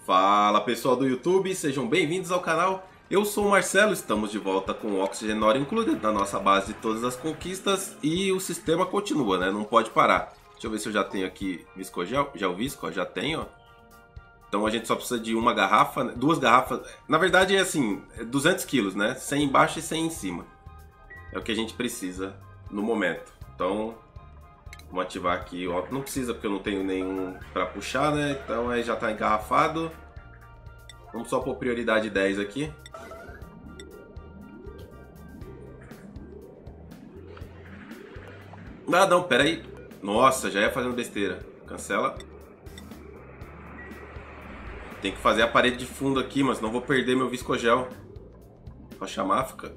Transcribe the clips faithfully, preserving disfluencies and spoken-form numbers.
Fala pessoal do YouTube, sejam bem-vindos ao canal. Eu sou o Marcelo, estamos de volta com o Oxygen Not Included na nossa base de todas as conquistas e o sistema continua, né? Não pode parar. Deixa eu ver se eu já tenho aqui viscogel. Já o visco? Já tenho, ó. Então a gente só precisa de uma garrafa, duas garrafas. Na verdade é assim, duzentos quilos, né? cem embaixo e cem em cima. É o que a gente precisa no momento. Então vamos ativar aqui, ó. Não precisa porque eu não tenho nenhum para puxar, né? Então aí já está engarrafado. Vamos só por prioridade dez aqui. Ah, não, pera aí. Nossa, já ia fazendo besteira. Cancela. Tem que fazer a parede de fundo aqui, mas não vou perder meu viscogel. Rocha máfica.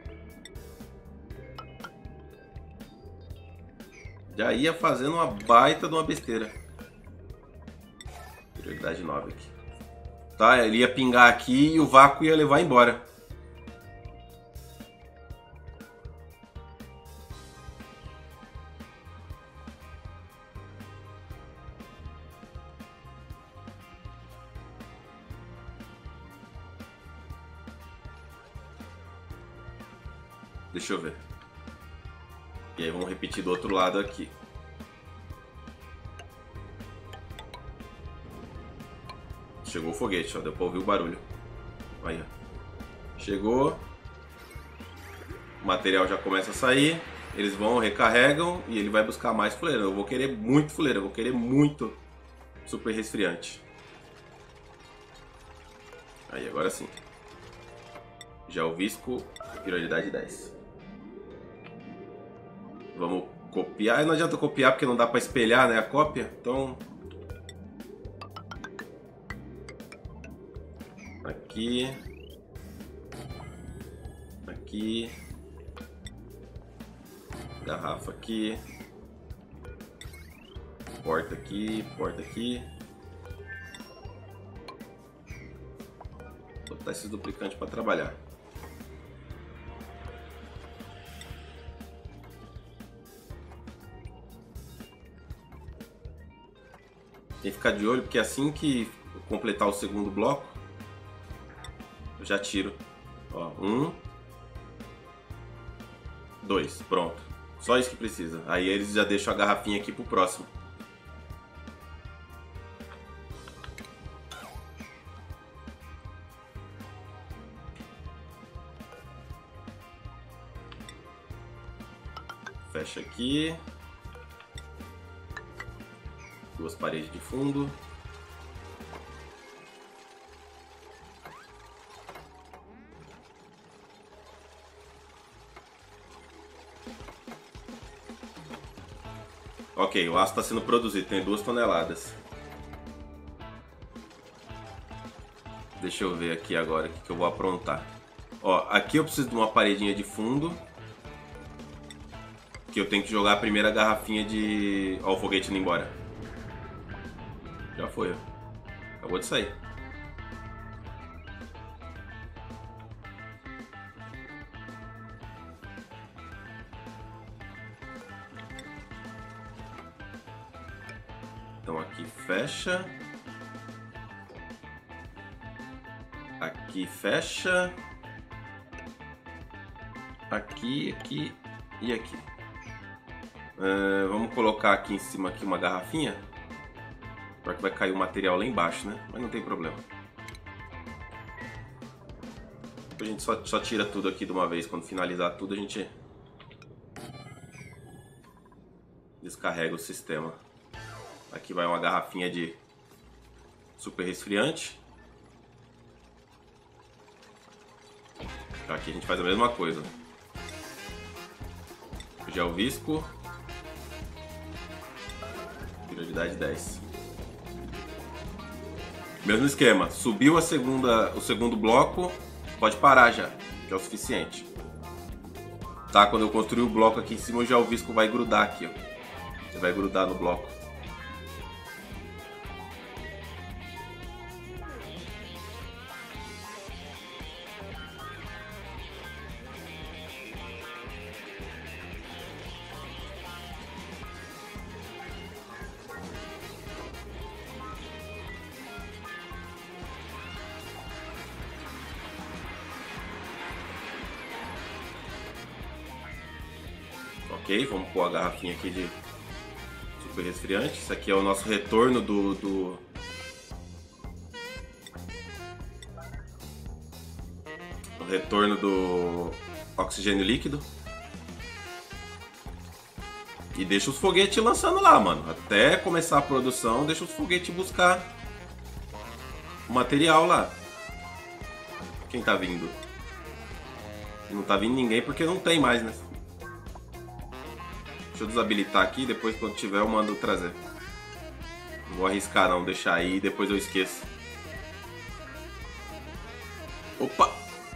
Já ia fazendo uma baita de uma besteira. Prioridade nove aqui. Tá, ele ia pingar aqui e o vácuo ia levar embora. Deixa eu ver. E aí vamos repetir do outro lado aqui. Chegou o foguete, ó. Deu pra ouvir o barulho. Aí, ó. Chegou. O material já começa a sair. Eles vão, recarregam e ele vai buscar mais fuleira. Eu vou querer muito fuleira. Eu vou querer muito super resfriante. Aí, agora sim. Já o visco, prioridade dez. Vamos copiar. Não adianta copiar porque não dá para espelhar, né, a cópia. Então aqui, aqui, garrafa aqui, porta aqui, porta aqui. Vou botar esses duplicantes para trabalhar. Tem que ficar de olho, porque assim que completar o segundo bloco, eu já tiro. Ó, um, dois, pronto. Só isso que precisa. Aí eles já deixam a garrafinha aqui pro próximo. Fecha aqui. Duas paredes de fundo. Ok, o aço está sendo produzido, tem duas toneladas. Deixa eu ver aqui agora o que, que eu vou aprontar. Ó, aqui eu preciso de uma paredinha de fundo. Que eu tenho que jogar a primeira garrafinha de... Ó, o foguete indo embora. Já foi, ó. Acabou de sair. Então aqui fecha. Aqui fecha. Aqui, aqui e aqui. Uh, vamos colocar aqui em cima aqui uma garrafinha. Porque vai cair o material lá embaixo, né? Mas não tem problema. A gente só, só tira tudo aqui de uma vez. Quando finalizar tudo, a gente descarrega o sistema. Aqui vai uma garrafinha de super resfriante. Aqui a gente faz a mesma coisa. Gel visco. Prioridade dez. Mesmo esquema, subiu a segunda, o segundo bloco, pode parar já, que é o suficiente. Tá, quando eu construir o bloco aqui em cima, já o visco vai grudar aqui, ó. Ele vai grudar no bloco. Ok, vamos pôr a garrafinha aqui de super resfriante. Isso aqui é o nosso retorno do... do... o retorno do oxigênio líquido. E deixa os foguetes lançando lá, mano. Até começar a produção, deixa os foguetes buscar o material lá. Quem tá vindo? Não tá vindo ninguém porque não tem mais, né? Deixa eu desabilitar aqui, depois quando tiver eu mando trazer. Não vou arriscar não, deixar aí e depois eu esqueço. Opa!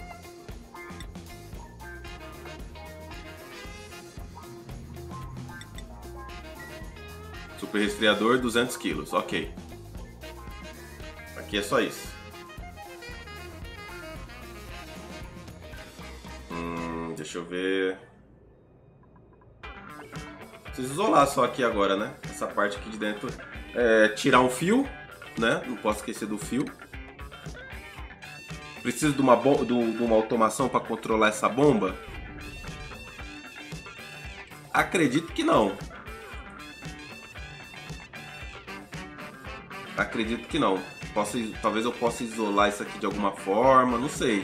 Super resfriador, duzentos quilos, ok. Aqui é só isso. Hum, deixa eu ver... Preciso isolar só aqui agora, né? Essa parte aqui de dentro. É, tirar um fio, né? Não posso esquecer do fio. Preciso de uma, de, de uma automação para controlar essa bomba? Acredito que não. Acredito que não. Posso, talvez eu possa isolar isso aqui de alguma forma, não sei.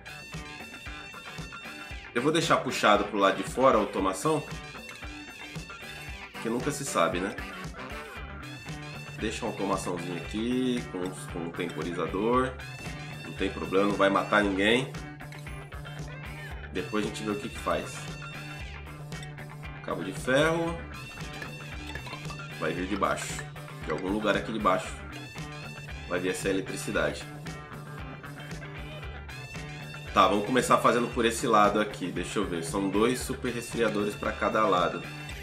Eu vou deixar puxado pro lado de fora a automação. Que nunca se sabe, né? Deixa uma automaçãozinha aqui com, com um temporizador. Não tem problema, não vai matar ninguém. Depois a gente vê o que que faz. Cabo de ferro. Vai vir de baixo. De algum lugar aqui de baixo. Vai vir essa eletricidade. Tá, vamos começar fazendo por esse lado aqui. Deixa eu ver. São dois super resfriadores para cada lado.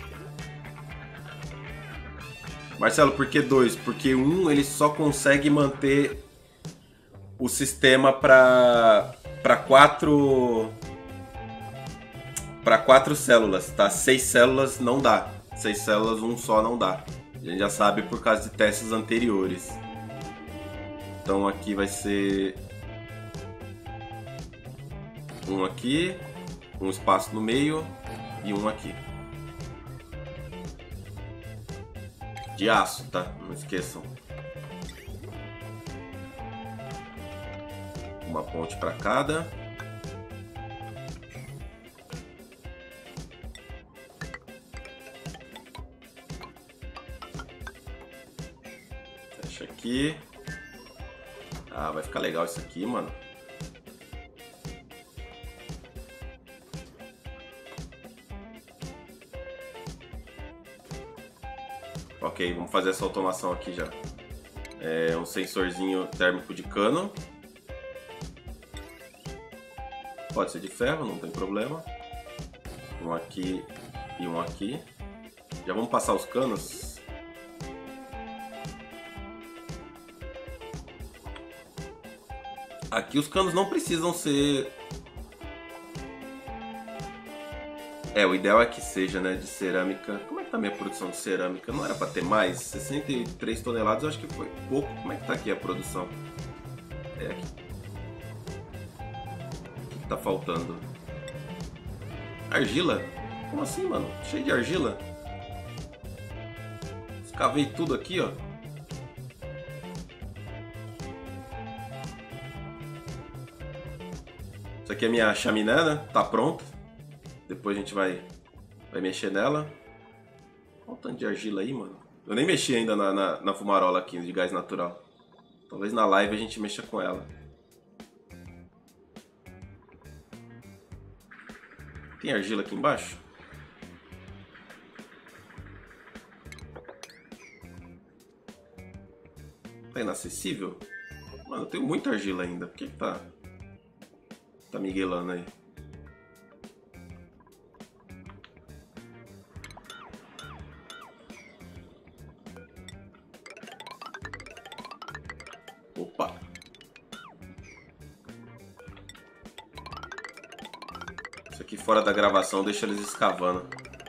Marcelo, por que dois? Porque um ele só consegue manter o sistema para para quatro para quatro células, tá? Seis células não dá. Seis células um só não dá. A gente já sabe por causa de testes anteriores. Então aqui vai ser um aqui, um espaço no meio e um aqui. De aço, tá? Não esqueçam. Uma ponte para cada. Fecha aqui. Ah, vai ficar legal isso aqui, mano. Ok, vamos fazer essa automação aqui já. É um sensorzinho térmico de cano. Pode ser de ferro, não tem problema. Um aqui e um aqui. Já vamos passar os canos. Aqui os canos não precisam ser... É, o ideal é que seja, né, de cerâmica. Como é que tá a minha produção de cerâmica? Não era pra ter mais? sessenta e três toneladas, eu acho que foi pouco. Como é que tá aqui a produção? É aqui. O que tá faltando? Argila? Como assim, mano? Cheio de argila? Escavei tudo aqui, ó. Isso aqui é minha chaminé, né? Tá pronto. Depois a gente vai, vai mexer nela. Olha o tanto de argila aí, mano. Eu nem mexi ainda na, na, na fumarola aqui de gás natural. Talvez na live a gente mexa com ela. Tem argila aqui embaixo? Tá inacessível? Mano, eu tenho muita argila ainda. Por que que tá... Tá miguelando aí? Opa! Isso aqui fora da gravação deixa eles escavando.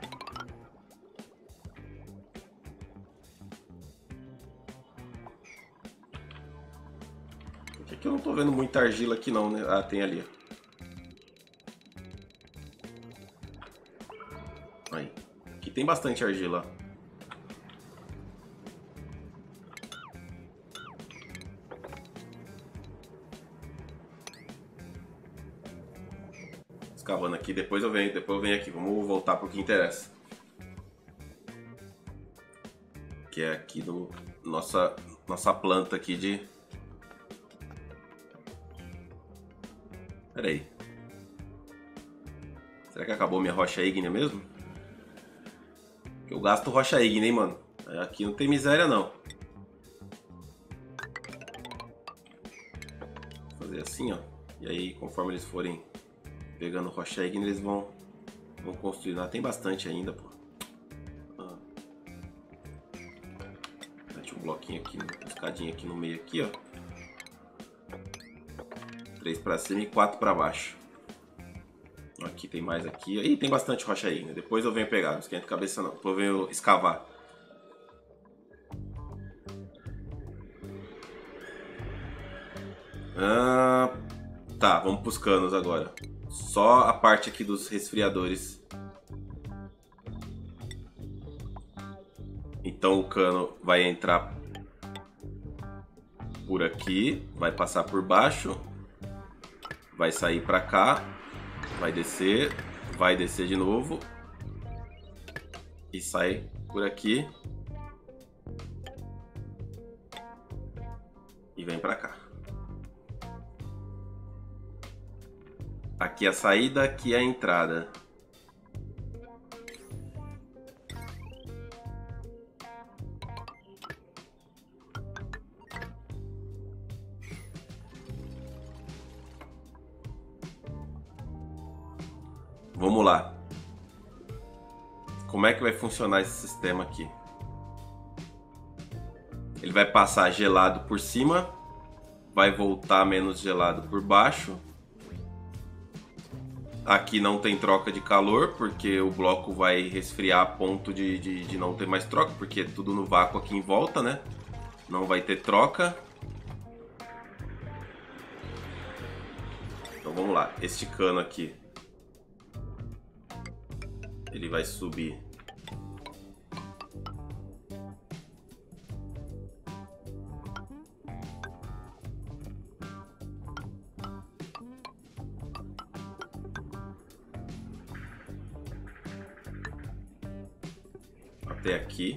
Por que que eu não tô vendo muita argila aqui não, né? Ah, tem ali. Aí. tem bastante argila. Escavando aqui, depois eu venho, depois eu venho aqui. Vamos voltar pro que interessa. Que é aqui no nossa nossa planta aqui de. Pera aí. Será que acabou minha rocha ígnea mesmo? Eu gasto rocha ígnea, hein, mano. Aqui não tem miséria, não. Vou fazer assim, ó. E aí, conforme eles forem pegando rocha ígnea, eles vão, vão construir. Ah, tem bastante ainda, pô. Ah. Mete um bloquinho aqui, uma escadinha aqui no meio, aqui, ó. Três pra cima e quatro pra baixo. Aqui tem mais aqui. Ih, tem bastante rocha aí, né? Depois eu venho pegar, não esquenta a cabeça não. Depois eu venho escavar. Ah, tá, vamos pros canos agora. Só a parte aqui dos resfriadores. Então o cano vai entrar por aqui, vai passar por baixo, vai sair pra cá. Vai descer, vai descer de novo e sai por aqui e vem pra cá. Aqui é a saída, aqui é a entrada. Vamos lá. Como é que vai funcionar esse sistema aqui? Ele vai passar gelado por cima, vai voltar menos gelado por baixo. Aqui não tem troca de calor, porque o bloco vai resfriar a ponto de, de, de não ter mais troca, porque é tudo no vácuo aqui em volta, né? Não vai ter troca. Então vamos lá. Este cano aqui, ele vai subir até aqui,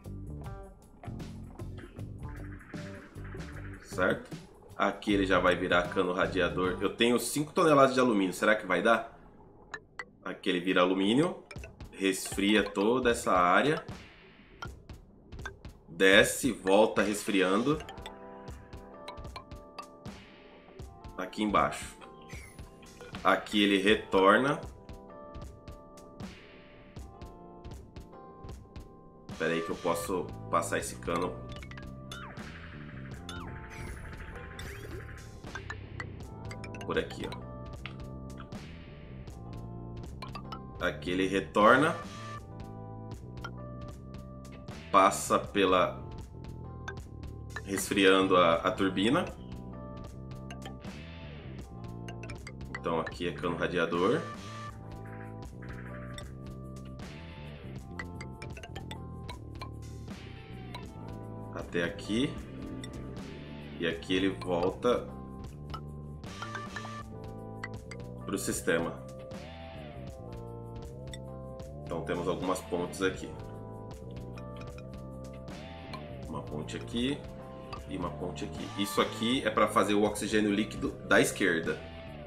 certo? Aqui ele já vai virar cano radiador. Eu tenho cinco toneladas de alumínio, será que vai dar? Aqui ele vira alumínio, resfria toda essa área, desce, volta resfriando aqui embaixo. Aqui ele retorna. Espera aí que eu posso passar esse cano. Por aqui, ó. Aqui ele retorna, passa pela resfriando a, a turbina. Então aqui é cano radiador. Até aqui. E aqui ele volta para o sistema. Então temos algumas pontes aqui. Uma ponte aqui e uma ponte aqui. Isso aqui é para fazer o oxigênio líquido da esquerda.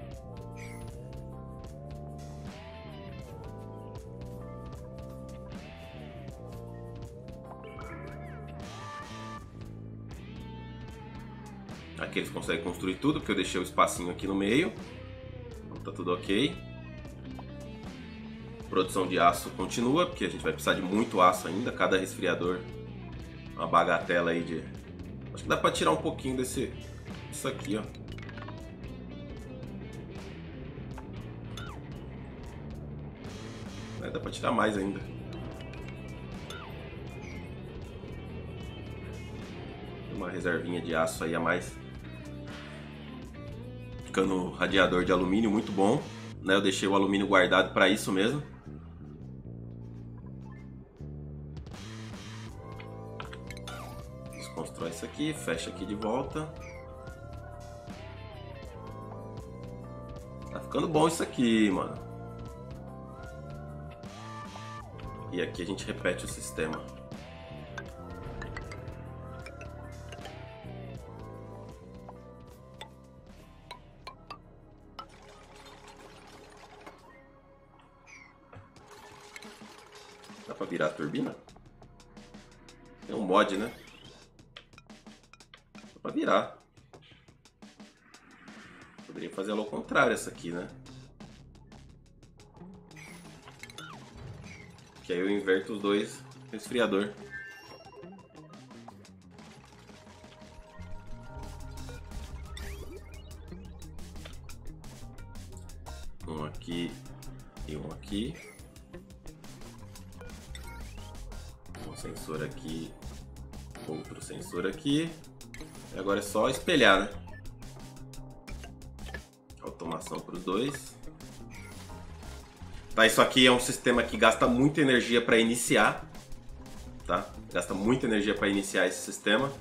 Aqui eles conseguem construir tudo, porque eu deixei o espacinho aqui no meio. Então tá tudo ok. Produção de aço continua, porque a gente vai precisar de muito aço ainda. Cada resfriador, uma bagatela aí de... Acho que dá pra tirar um pouquinho desse... Isso aqui, ó. É, dá pra tirar mais ainda. Tem uma reservinha de aço aí a mais. Cano radiador de alumínio, muito bom, né? Eu deixei o alumínio guardado para isso mesmo. Destrói isso aqui, fecha aqui de volta. Tá ficando bom isso aqui, mano. E aqui a gente repete o sistema. Dá pra virar a turbina? Tem um mod, né? Dá pra virar. Poderia fazer ela ao contrário essa aqui, né? Que aí eu inverto os dois resfriador. Um aqui e um aqui. Um sensor aqui, outro sensor aqui. E agora é só espelhar, né? Automação para os dois. Tá, isso aqui é um sistema que gasta muita energia para iniciar, tá? Gasta muita energia para iniciar esse sistema.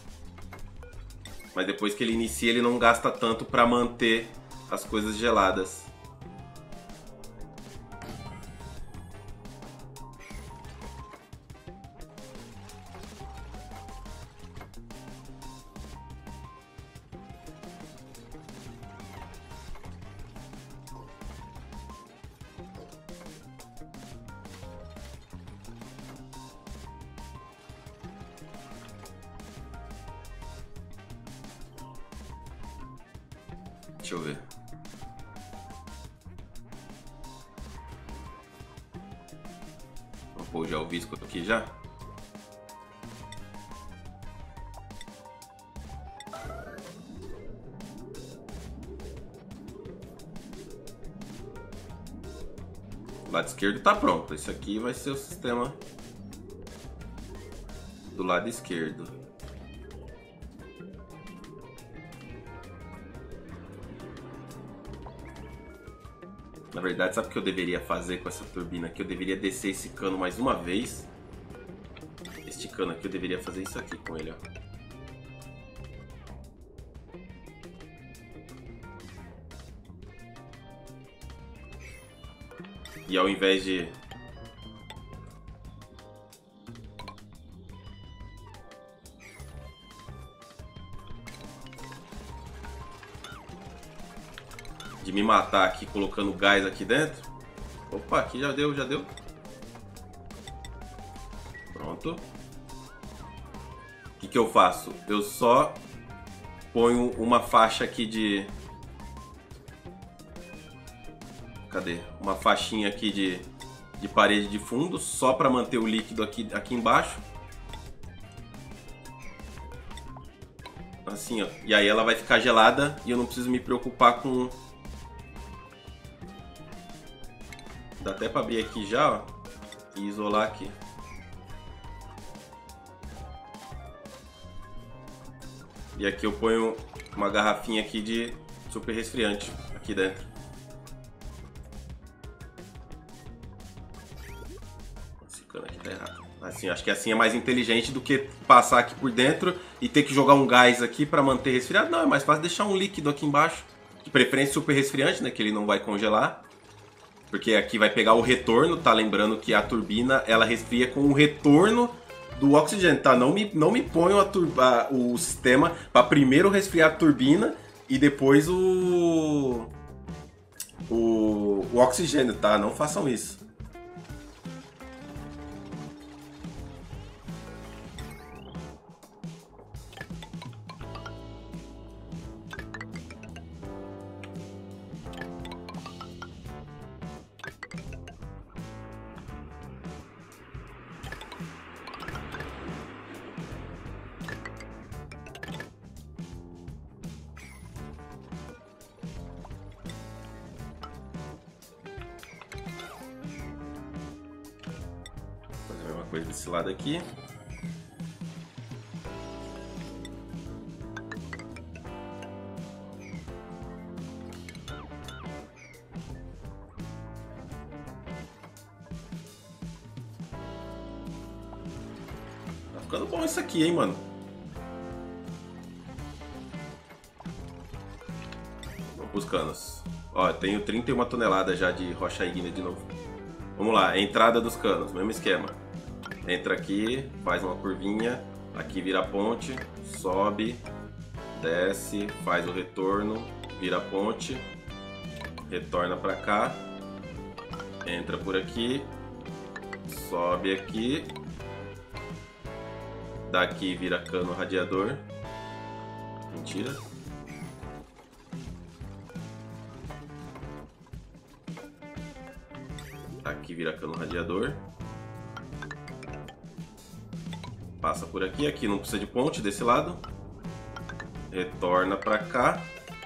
Mas depois que ele inicia, ele não gasta tanto para manter as coisas geladas. Deixa eu ver. Vou pôr já o visco aqui já. O lado esquerdo tá pronto. Esse aqui vai ser o sistema do lado esquerdo. Na verdade, sabe o que eu deveria fazer com essa turbina aqui? Eu deveria descer esse cano mais uma vez. Este cano aqui, eu deveria fazer isso aqui com ele, ó. E ao invés de... de me matar aqui colocando gás aqui dentro. Opa, aqui já deu, já deu. Pronto. O que que eu faço? Eu só ponho uma faixa aqui de... Cadê? Uma faixinha aqui de, de parede de fundo, só para manter o líquido aqui, aqui embaixo. Assim, ó. E aí ela vai ficar gelada e eu não preciso me preocupar com... Dá até para abrir aqui já, ó, e isolar aqui. E aqui eu ponho uma garrafinha aqui de super resfriante aqui dentro. Esse cano aqui tá errado. Assim, acho que assim é mais inteligente do que passar aqui por dentro e ter que jogar um gás aqui para manter resfriado. Não, é mais fácil deixar um líquido aqui embaixo. De preferência super resfriante, né, que ele não vai congelar. Porque aqui vai pegar o retorno, tá? Lembrando que a turbina, ela resfria com o retorno do oxigênio, tá? Não me, não me ponham a turba, o sistema para primeiro resfriar a turbina e depois o, o, o oxigênio, tá? Não façam isso. Coisa desse lado aqui. Tá ficando bom isso aqui, hein, mano. os canos. Ó, eu tenho trinta e uma toneladas já de rocha ígnea de novo. Vamos lá, entrada dos canos, mesmo esquema. Entra aqui, faz uma curvinha, aqui vira a ponte, sobe, desce, faz o retorno, vira a ponte, retorna pra cá, entra por aqui, sobe aqui, daqui vira cano radiador. Mentira. Aqui vira cano radiador. Passa por aqui, aqui não precisa de ponte desse lado. Retorna pra cá.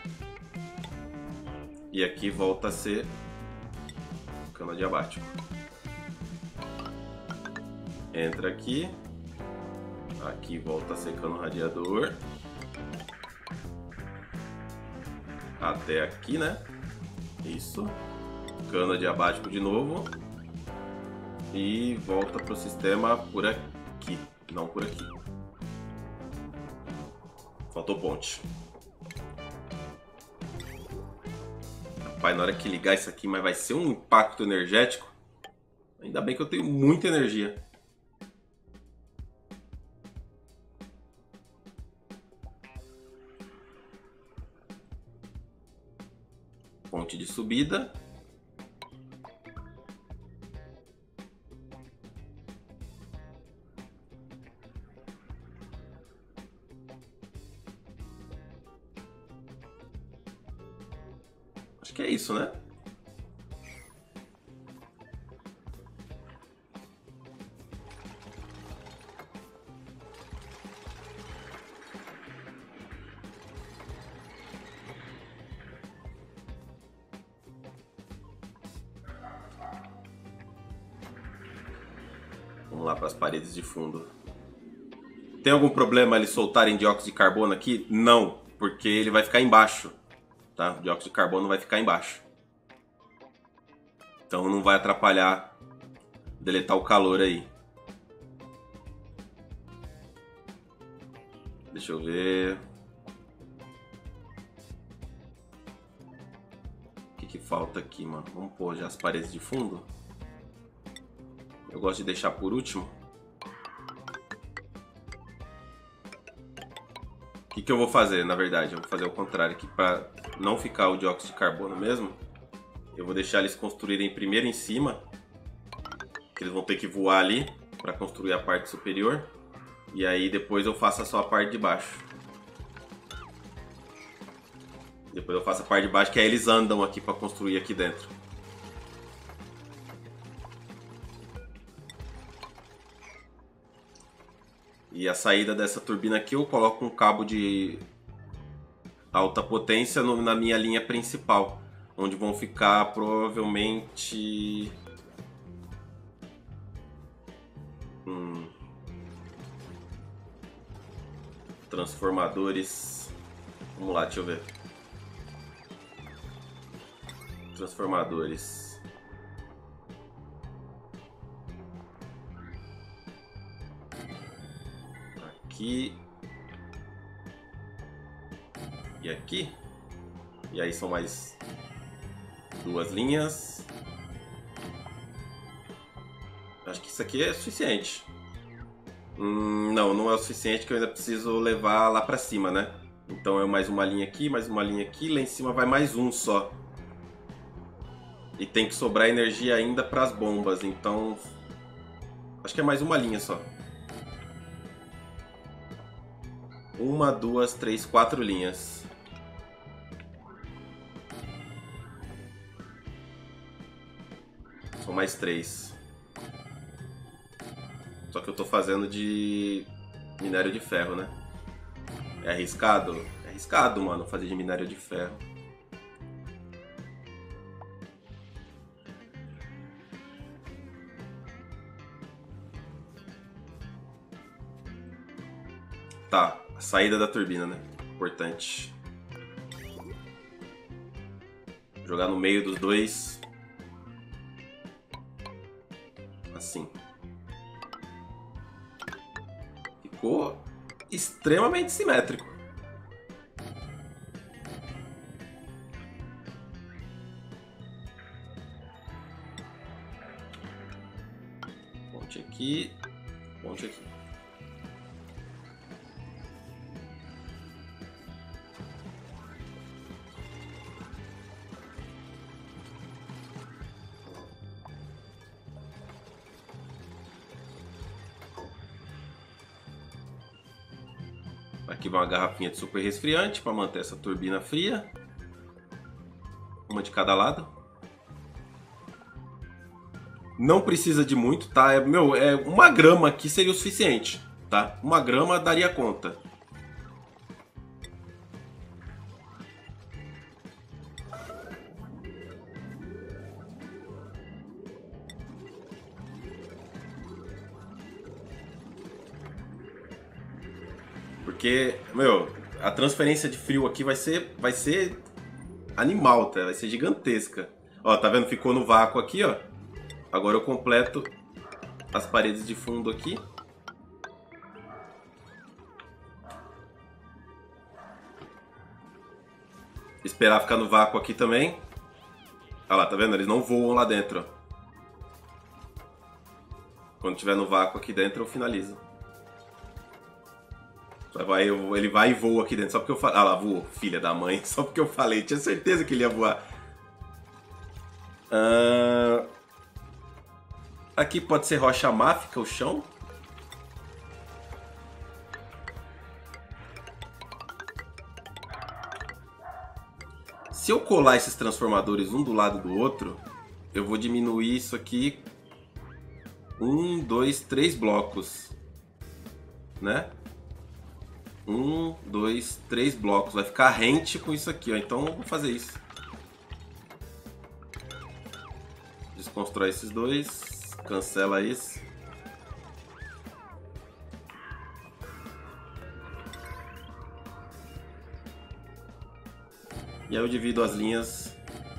E aqui volta a ser cano adiabático. Entra aqui. Aqui volta a ser cano radiador. Até aqui, né? Isso. Cano adiabático de novo. E volta pro sistema por aqui. Não por aqui. Faltou ponte. Rapaz, na hora que ligar isso aqui, mas vai ser um impacto energético. Ainda bem que eu tenho muita energia. Ponte de subida. Acho que é isso, né? Vamos lá para as paredes de fundo. Tem algum problema eles soltarem dióxido de carbono aqui? Não, porque ele vai ficar embaixo. Tá? O dióxido de carbono vai ficar embaixo. Então não vai atrapalhar deletar o calor aí. Deixa eu ver. O que que falta aqui, mano? Vamos pôr já as paredes de fundo. Eu gosto de deixar por último. O que que eu vou fazer, na verdade? Eu vou fazer o contrário aqui, para não ficar o dióxido de carbono mesmo. Eu vou deixar eles construírem primeiro em cima, que eles vão ter que voar ali para construir a parte superior. E aí depois eu faço só a parte de baixo. Depois eu faço a parte de baixo, que aí eles andam aqui para construir aqui dentro. E a saída dessa turbina aqui eu coloco um cabo de alta potência no, na minha linha principal, onde vão ficar provavelmente hum, transformadores. Vamos lá, deixa eu ver. Transformadores. Aqui e aqui, e aí são mais duas linhas. Acho que isso aqui é suficiente. Hum, não, não é o suficiente, que eu ainda preciso levar lá pra cima, né? Então é mais uma linha aqui, mais uma linha aqui, lá em cima vai mais um só. E tem que sobrar energia ainda para as bombas, então acho que é mais uma linha só. Uma, duas, três, quatro linhas. São mais três. Só que eu tô fazendo de minério de ferro, né? É arriscado? É arriscado, mano, fazer de minério de ferro. Tá, a saída da turbina, né? Importante. Jogar no meio dos dois. Assim. Ficou extremamente simétrico. Ponte aqui. Ponte aqui. Aqui vai uma garrafinha de super resfriante para manter essa turbina fria. Uma de cada lado. Não precisa de muito, tá? É, meu, é uma grama aqui seria o suficiente, tá? Uma grama daria conta. Porque, meu, a transferência de frio aqui vai ser, vai ser animal, tá? Vai ser gigantesca. Ó, tá vendo? Ficou no vácuo aqui, ó. Agora eu completo as paredes de fundo aqui. Esperar ficar no vácuo aqui também. Olha lá, tá vendo? Eles não voam lá dentro, ó. Quando tiver no vácuo aqui dentro, eu finalizo. Vai, ele vai e voa aqui dentro, só porque eu falei. Ah lá, voou, filha da mãe. Só porque eu falei, tinha certeza que ele ia voar. Uh... Aqui pode ser rocha máfica o chão. Se eu colar esses transformadores um do lado do outro, eu vou diminuir isso aqui um, dois, três blocos, né? Um, dois, três blocos. Vai ficar rente com isso aqui, ó. Então eu vou fazer isso. Desconstrói esses dois. Cancela esse. E aí eu divido as linhas.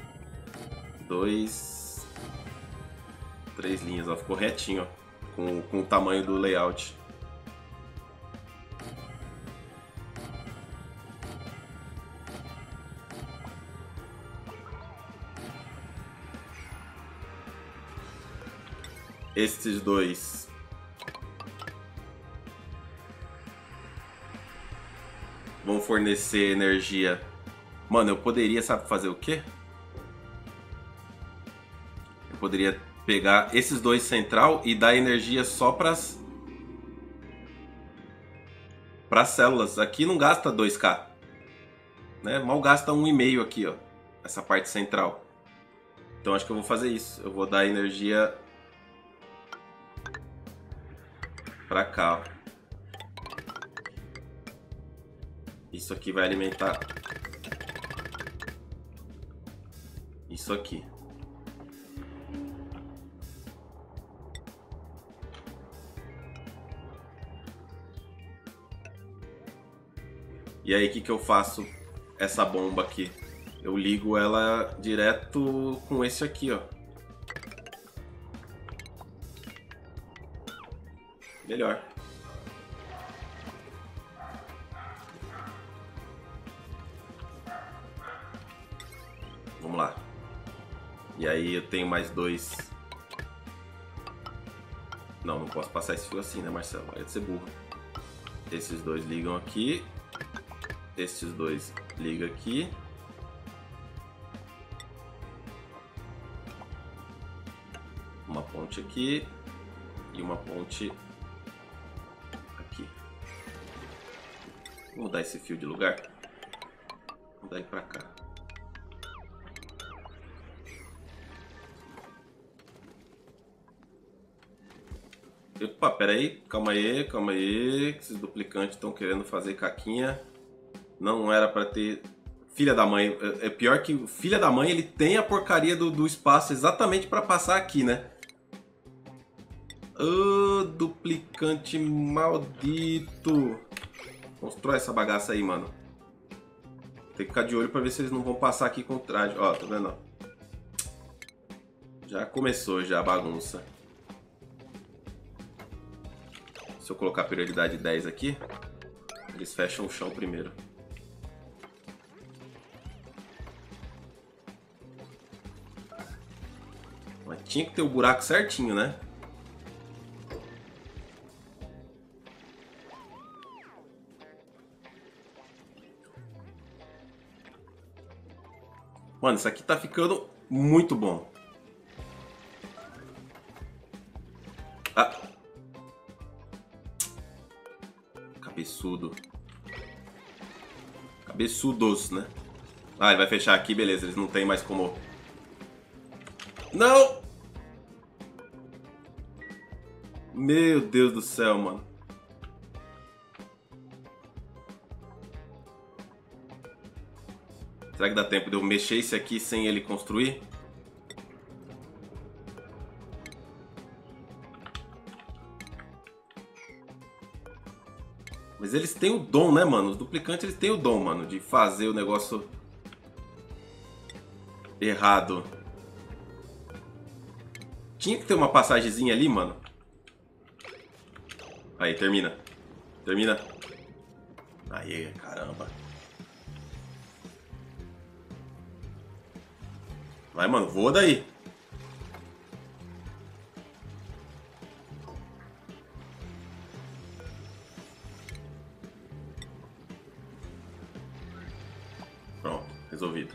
Dois. Três linhas, ó. Ficou retinho, ó. Com, com o tamanho do layout. Estes dois vão fornecer energia. Mano, eu poderia, sabe fazer o quê? Eu poderia pegar esses dois central e dar energia só para as para as células. Aqui não gasta dois K, né? Mal gasta um e meio aqui, ó. Essa parte central. Então acho que eu vou fazer isso. Eu vou dar energia pra cá, ó. Isso aqui vai alimentar isso aqui. E aí o que que eu faço essa bomba aqui? Eu ligo ela direto com esse aqui, ó. Melhor. Vamos lá. E aí eu tenho mais dois. Não, não posso passar esse fio assim, né, Marcelo? Aí é de ser burro. Esses dois ligam aqui. Esses dois ligam aqui. Uma ponte aqui. E uma ponte aqui. Vou mudar esse fio de lugar. Vou mudar ele pra cá. Opa, pera aí, calma aí, calma aí. Esses duplicantes estão querendo fazer caquinha. Não era pra ter... Filha da mãe, é pior que filha da mãe, ele tem a porcaria do, do espaço exatamente pra passar aqui, né? Ô, oh, duplicante maldito. Constrói essa bagaça aí, mano. Tem que ficar de olho pra ver se eles não vão passar aqui com o traje. Ó, tá vendo? Já começou já a bagunça. Se eu colocar prioridade dez aqui, eles fecham o chão primeiro. Mas tinha que ter o buraco certinho, né? Mano, isso aqui tá ficando muito bom. Ah. Cabeçudo. Cabeçudos, né? Ah, ele vai fechar aqui, beleza. Eles não tem mais como... Não! Meu Deus do céu, mano. Será que dá tempo de eu mexer esse aqui sem ele construir? Mas eles têm o dom, né, mano? Os duplicantes, eles têm o dom, mano, de fazer o negócio errado. Tinha que ter uma passagemzinha ali, mano. Aí, termina. Termina. Aí, caramba. Vai, mano, voa daí. Pronto, resolvido.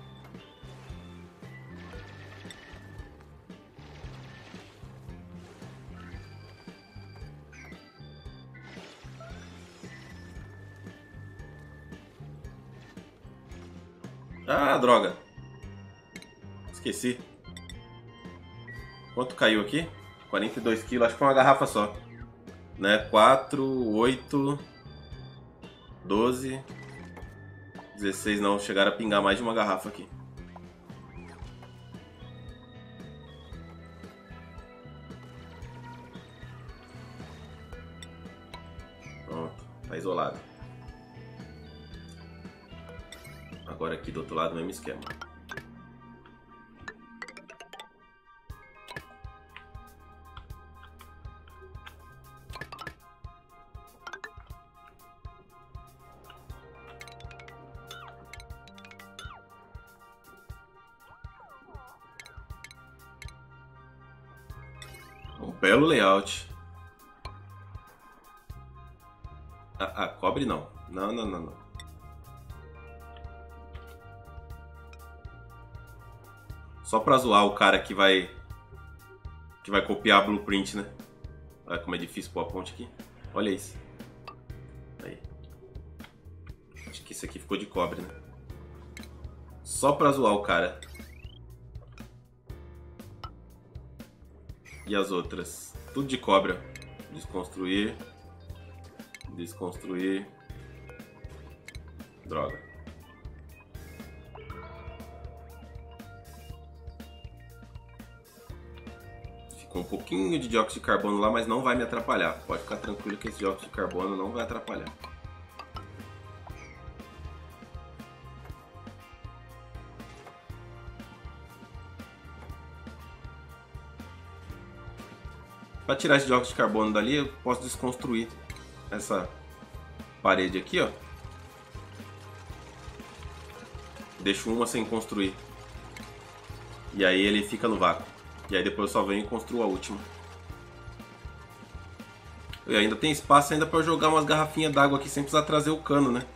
Ah, droga. Esqueci. Quanto caiu aqui? quarenta e dois quilos, acho que foi uma garrafa só. Né? quatro, oito, doze, dezesseis, não. Chegaram a pingar mais de uma garrafa aqui. Pronto, tá isolado. Agora aqui do outro lado, mesmo esquema. Um belo layout. Ah, ah, cobre não. Não, não, não, não. Só pra zoar o cara que vai que vai copiar a blueprint, né? Olha como é difícil pôr a ponte aqui. Olha isso. Aí. Acho que isso aqui ficou de cobre, né? Só pra zoar o cara. E as outras? Tudo de cobre. Desconstruir. Desconstruir. Droga. Com um pouquinho de dióxido de carbono lá, mas não vai me atrapalhar. Pode ficar tranquilo que esse dióxido de carbono não vai atrapalhar. Para tirar esse dióxido de carbono dali, eu posso desconstruir essa parede aqui, ó. Deixo uma sem construir. E aí ele fica no vácuo. E aí depois eu só venho e construo a última. E ainda tem espaço ainda para jogar umas garrafinhas d'água aqui sem precisar trazer o cano, né?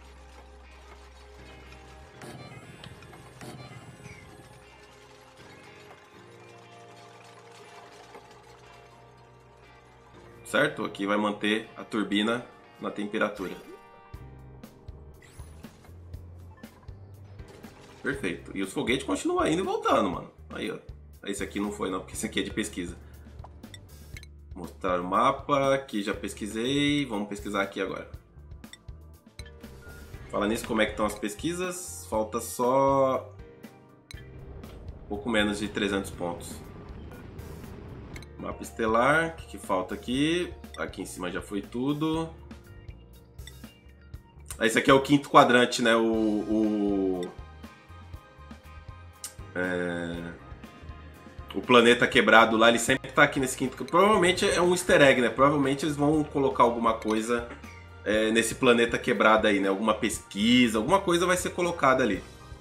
Certo? Aqui vai manter a turbina na temperatura. Perfeito. E os foguetes continuam indo e voltando, mano. Aí, ó. Esse aqui não foi não, porque esse aqui é de pesquisa. Mostrar o mapa, aqui já pesquisei. Vamos pesquisar aqui agora. Fala nisso, como é que estão as pesquisas? Falta só um pouco menos de trezentos pontos. Mapa estelar, o que, que falta aqui? Aqui em cima já foi tudo. Esse aqui é o quinto quadrante, né? O... o... É... O planeta quebrado lá, ele sempre tá aqui nesse quinto. Provavelmente é um easter egg, né? Provavelmente eles vão colocar alguma coisa é, nesse planeta quebrado aí, né? Alguma pesquisa, alguma coisa vai ser colocada ali.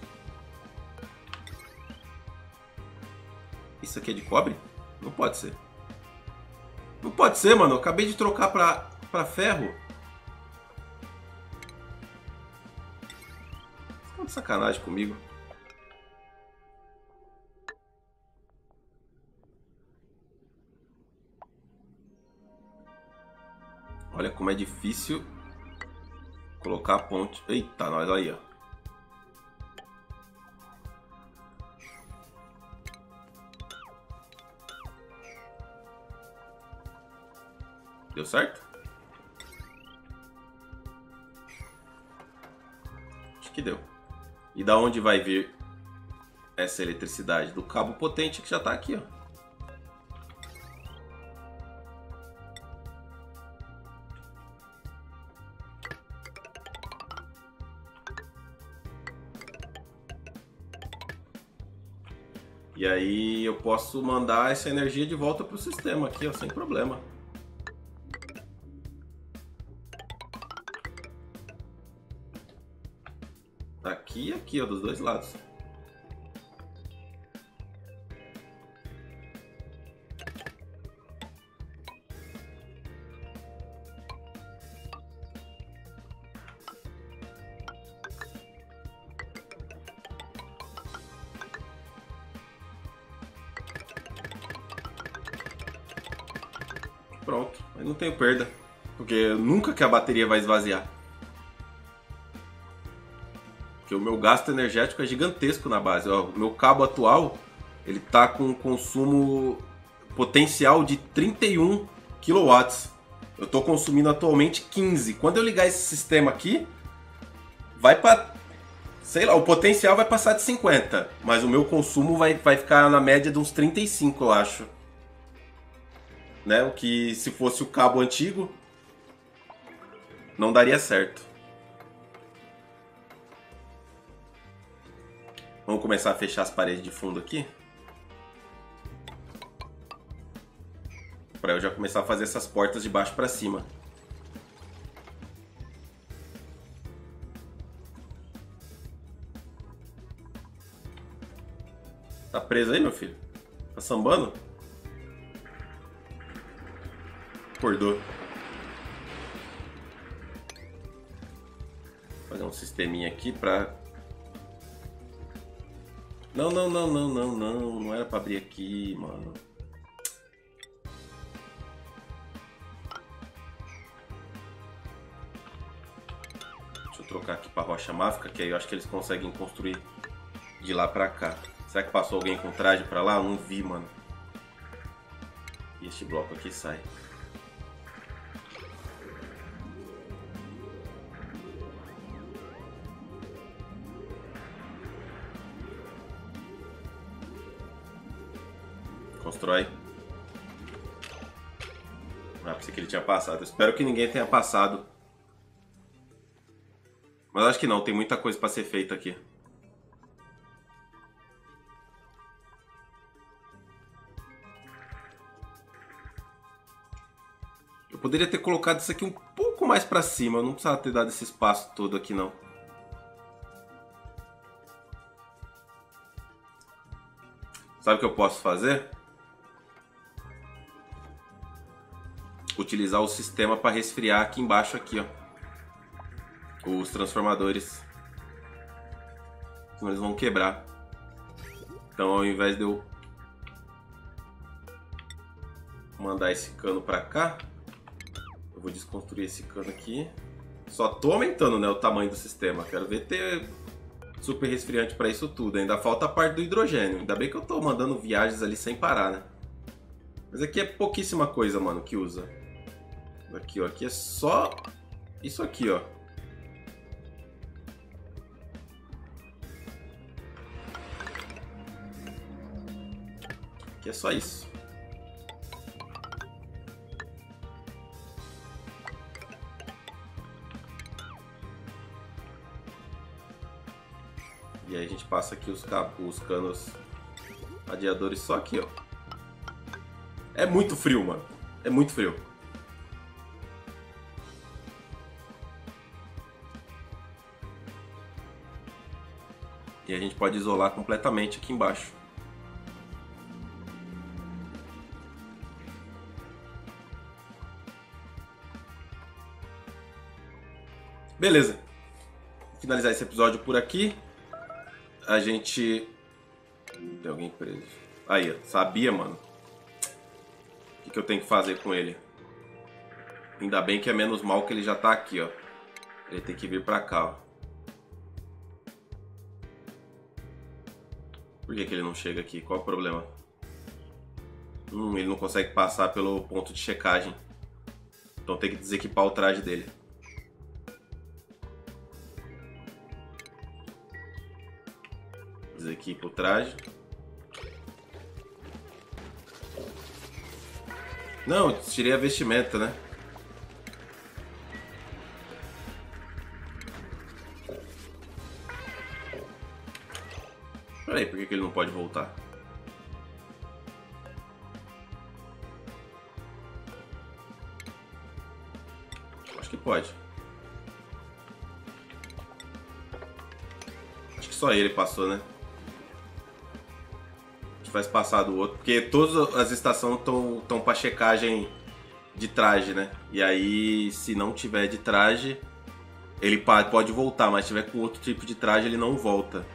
Isso aqui é de cobre? Não pode ser. Não pode ser, mano. Eu acabei de trocar pra, pra ferro. Você tá de sacanagem comigo. Olha como é difícil colocar a ponte. Eita, nós aí, ó. Deu certo? Acho que deu. E da onde vai vir essa eletricidade? Do cabo potente que já tá aqui, ó. E aí eu posso mandar essa energia de volta pro sistema aqui, ó, sem problema. Aqui e aqui, ó, dos dois lados. Pronto, aí não tenho perda, porque nunca que a bateria vai esvaziar. Porque o meu gasto energético é gigantesco na base. Ó, o meu cabo atual, ele tá com consumo potencial de trinta e um quilowatts. Eu tô consumindo atualmente quinze. Quando eu ligar esse sistema aqui, vai para, sei lá, o potencial vai passar de cinquenta, mas o meu consumo vai, vai ficar na média de uns trinta e cinco, eu acho. Né? O que, se fosse o cabo antigo, não daria certo. Vamos começar a fechar as paredes de fundo aqui. Para eu já começar a fazer essas portas de baixo para cima. Tá preso aí, meu filho? Tá sambando? Acordou. Vou fazer um sisteminha aqui pra... Não, não, não, não, não, não. Não era pra abrir aqui, mano. Deixa eu trocar aqui pra rocha máfica, que aí eu acho que eles conseguem construir de lá pra cá. Será que passou alguém com traje pra lá? Eu não vi, mano. E este bloco aqui sai. Constrói. Ah, pensei que ele tinha passado. Eu espero que ninguém tenha passado. Mas acho que não, tem muita coisa pra ser feita aqui. Eu poderia ter colocado isso aqui um pouco mais pra cima. Eu não precisava ter dado esse espaço todo aqui, não. Sabe o que eu posso fazer? Utilizar o sistema para resfriar aqui embaixo, aqui, ó, os transformadores. Senão eles vão quebrar. Então, ao invés de eu mandar esse cano para cá, eu vou desconstruir esse cano aqui. Só tô aumentando, né, o tamanho do sistema. Quero ver ter super resfriante para isso tudo. Ainda falta a parte do hidrogênio. Ainda bem que eu tô mandando viagens ali sem parar, né? Mas aqui é pouquíssima coisa, mano, que usa. Aqui, ó. Aqui é só isso aqui, ó. Aqui é só isso. E aí a gente passa aqui os cabos, os canos radiadores só aqui, ó. É muito frio, mano. É muito frio. E a gente pode isolar completamente aqui embaixo. Beleza. Vou finalizar esse episódio por aqui. A gente... Tem alguém preso. Aí, ó. Sabia, mano. O que, que eu tenho que fazer com ele? Ainda bem que é menos mal que ele já tá aqui, ó. Ele tem que vir pra cá, ó. Por que que ele não chega aqui? Qual é o problema? Hum, ele não consegue passar pelo ponto de checagem. Então tem que desequipar o traje dele. Desequipa o traje. Não, eu tirei a vestimenta, né? Peraí, por que que ele não pode voltar? Acho que pode. Acho que só ele passou, né? Que faz passar do outro. Porque todas as estações estão estão para checagem de traje, né? E aí, se não tiver de traje, ele pode voltar, mas se tiver com outro tipo de traje, ele não volta.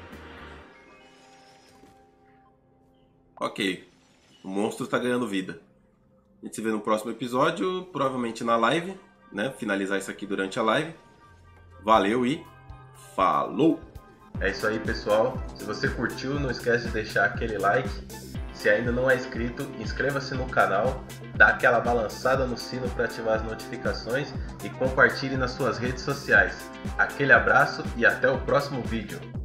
Ok, o monstro tá ganhando vida. A gente se vê no próximo episódio, provavelmente na live, né? Finalizar isso aqui durante a live. Valeu e falou! É isso aí, pessoal. Se você curtiu, não esquece de deixar aquele like. Se ainda não é inscrito, inscreva-se no canal, dá aquela balançada no sino para ativar as notificações e compartilhe nas suas redes sociais. Aquele abraço e até o próximo vídeo.